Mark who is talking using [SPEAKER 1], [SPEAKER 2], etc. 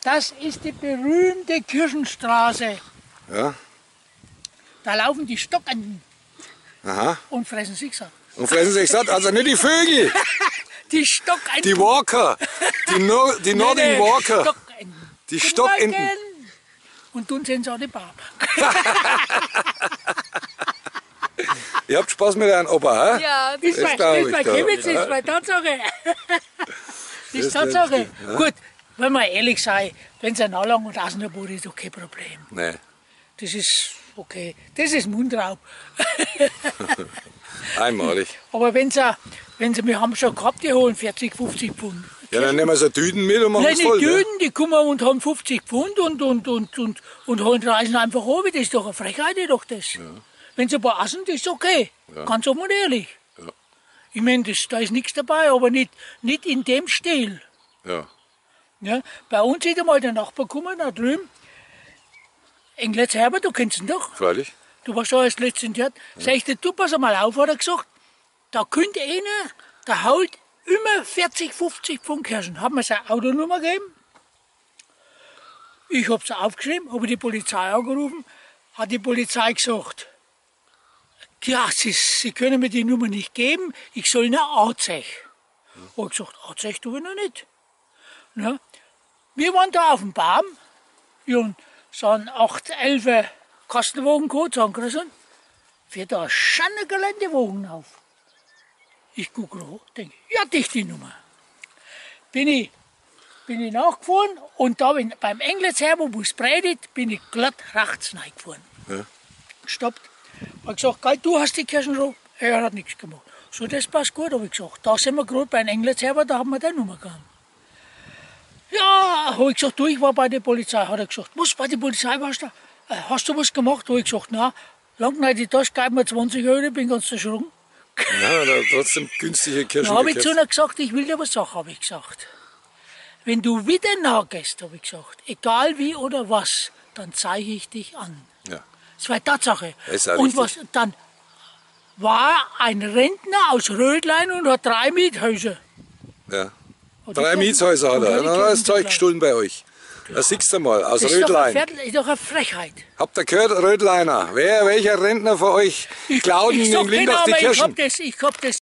[SPEAKER 1] Das ist die berühmte Kirchenstraße.
[SPEAKER 2] Ja.
[SPEAKER 1] Da laufen die Stockenten
[SPEAKER 2] Aha.
[SPEAKER 1] und fressen sich satt.
[SPEAKER 2] Und fressen sich satt, also nicht die Vögel,
[SPEAKER 1] Die Stockenten.
[SPEAKER 2] die Walker, die Northern Walker,
[SPEAKER 1] Stockenten.
[SPEAKER 2] die
[SPEAKER 1] Guten
[SPEAKER 2] Stockenten.
[SPEAKER 1] Morgen. Und dann sind sie auch die Barber.
[SPEAKER 2] Ihr habt Spaß mit eurem Opa, hä?
[SPEAKER 3] Ja,
[SPEAKER 1] Ist
[SPEAKER 2] Das
[SPEAKER 1] bei
[SPEAKER 2] glaub ich doch.
[SPEAKER 1] Chemnitz,
[SPEAKER 2] Ja.
[SPEAKER 1] ist bei Tatsache.
[SPEAKER 2] Das
[SPEAKER 1] Ist Tatsache.
[SPEAKER 2] stimmt, ja.
[SPEAKER 1] Gut, wenn wir ehrlich sein, wenn es ein Anlang und Außenverbot ist, okay, Problem.
[SPEAKER 2] Nee.
[SPEAKER 1] Das ist okay. Das ist Mundraub.
[SPEAKER 2] Einmalig.
[SPEAKER 1] Aber wenn sie, wir haben schon gehabt, die holen 40, 50 Pfund.
[SPEAKER 2] Ja, dann nehmen wir so Tüten mit und machen
[SPEAKER 1] Nein,
[SPEAKER 2] es
[SPEAKER 1] die
[SPEAKER 2] voll. Ne?
[SPEAKER 1] Düden, die kommen und haben 50 Pfund und holen Reisen einfach runter. Das ist doch eine Frechheit, doch das. Wenn sie ein paar essen, das ist okay. Ganz offen und ehrlich.
[SPEAKER 2] Ja.
[SPEAKER 1] Ich meine, da ist nichts dabei, aber nicht in dem Stil.
[SPEAKER 2] Ja.
[SPEAKER 1] Ja, bei uns ist einmal der Nachbar gekommen, da drüben. Englitz Herbert, du kennst ihn doch.
[SPEAKER 2] Freilich.
[SPEAKER 1] Du warst schon als letzten Jahr. Sag ich dir, du pass mal auf, hat er gesagt. Da könnte einer, der haut immer 40, 50 Pfund Kirschen. Hat mir seine Autonummer gegeben. Ich habe sie aufgeschrieben, habe die Polizei angerufen. Hat die Polizei gesagt, ja, Sie können mir die Nummer nicht geben, ich soll eine anzeigen. Habe ich gesagt, anzeigen tue ich noch nicht. Ja. Wir waren da auf dem Baum, und sind 8, 11 Kastenwagen gehabt, zusammengerissen, für da schon ein Geländewagen auf. Ich gucke hoch, denke, ja, dich die Nummer. Bin ich nachgefahren und da beim Englitz Herbert, wo es predigt, bin ich glatt rechts reingefahren.
[SPEAKER 2] Ja.
[SPEAKER 1] Gestoppt. Hab gesagt, geil, du hast die Kirschen drauf. Er hat nichts gemacht. So, das passt gut, habe ich gesagt. Da sind wir gerade bei einem Englitz Herbert, da haben wir deine Nummer gegeben. Ja, habe ich gesagt, du, ich war bei der Polizei. Hat er gesagt, was, bei der Polizei warst du? Hast du was gemacht? Habe ich gesagt, na, lang nicht die Tasche, gib mir 20 Euro, bin ganz erschrocken.
[SPEAKER 2] Ja, da trotzdem günstige Kirschen.
[SPEAKER 1] Dann habe ich zu
[SPEAKER 2] gekauft.
[SPEAKER 1] einer gesagt, ich will dir was sagen, habe ich gesagt. Wenn du wieder nachgehst, habe ich gesagt, egal wie oder was, dann zeige ich dich an.
[SPEAKER 2] Ja.
[SPEAKER 1] Das war Tatsache.
[SPEAKER 2] Das ist auch
[SPEAKER 1] Und
[SPEAKER 2] richtig.
[SPEAKER 1] was, dann war ein Rentner aus Rödlein und hat 3 Miethäuser.
[SPEAKER 2] Ja.
[SPEAKER 1] Hat
[SPEAKER 2] 3
[SPEAKER 1] die
[SPEAKER 2] Mietshäuser hat
[SPEAKER 1] und
[SPEAKER 2] er.
[SPEAKER 1] die
[SPEAKER 2] Dann hat er das
[SPEAKER 1] Kirchen
[SPEAKER 2] Zeug
[SPEAKER 1] geklaut.
[SPEAKER 2] gestohlen bei euch. Das siehst du mal, aus
[SPEAKER 1] Das ist doch ein
[SPEAKER 2] Rödlein.
[SPEAKER 1] Viertel, ist doch eine Frechheit.
[SPEAKER 2] Habt ihr gehört, Rödleiner? Welcher Rentner von euch klaut in
[SPEAKER 1] Ich sag
[SPEAKER 2] Lindach
[SPEAKER 1] genau,
[SPEAKER 2] die
[SPEAKER 1] aber
[SPEAKER 2] Kirschen?
[SPEAKER 1] ich hab das